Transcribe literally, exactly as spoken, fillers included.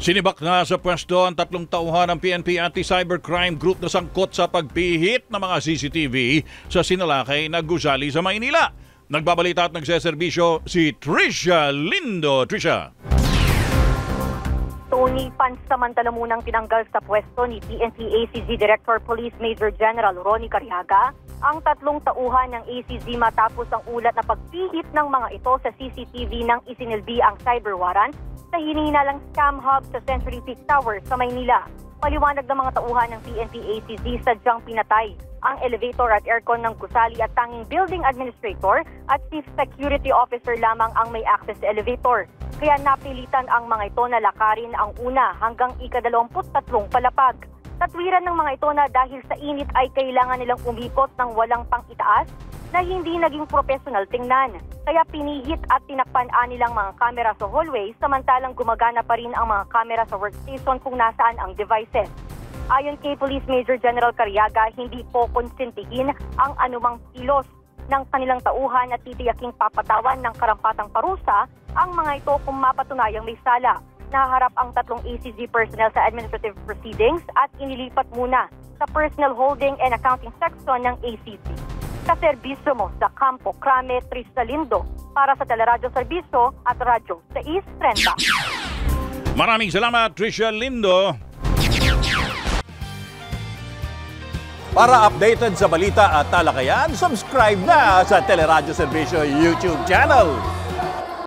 Sinibak na sa pwesto ang tatlong tauhan ng P N P Anti-Cybercrime Group na sangkot sa pagpihit ng mga C C T V sa sinalakay na gusali sa Maynila. Nagbabalita at nagseserbisyo si Trisha Lindo. Trisha. Tony, pansamantala munang tinanggal sa pwesto ni P N P A C G Director Police Major General Ronnie Cariaga ang tatlong tauhan ng A C G matapos ang ulat na pagpihit ng mga ito sa C C T V ng isinilbi ang cyber warrant sa hinihinalang scam hub sa Century Peak Tower sa Maynila. Paliwanag ng mga tauhan ng P N P A C G sadyang pinatay ang elevator at aircon ng gusali at tanging building administrator at chief security officer lamang ang may access sa elevator. Kaya napilitan ang mga ito na lakarin ang una hanggang ikadalawamput tatlong palapag. Tatwiran ng mga ito na dahil sa init ay kailangan nilang umikot ng walang pang-itaas na hindi naging professional tingnan. Kaya pinihit at tinakpan nilang mga kamera sa hallway samantalang gumagana pa rin ang mga kamera sa workstation kung nasaan ang devices. Ayon kay Police Major General Cariaga, hindi po konsentihin ang anumang kilos ng kanilang tauhan at titiyaking papatawan ng karampatang parusa ang mga ito kung mapatunayang may sala. Naharap ang tatlong A C G personnel sa administrative proceedings at inilipat muna sa Personal Holding and Accounting Section ng A C G. Sa serbisyo mo sa Campo Crame, Trisha Lindo para sa Teleradyo Serbisyo at Radyo sa East trenta. Maraming salamat, Trisha Lindo. Para updated sa balita at talakayan, subscribe na sa Teleradyo Serbisyo YouTube channel.